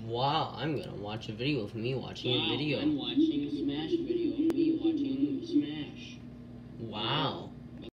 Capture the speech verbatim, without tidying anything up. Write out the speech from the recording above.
Wow, I'm gonna watch a video of me watching wow, a video. I'm watching a Smash video.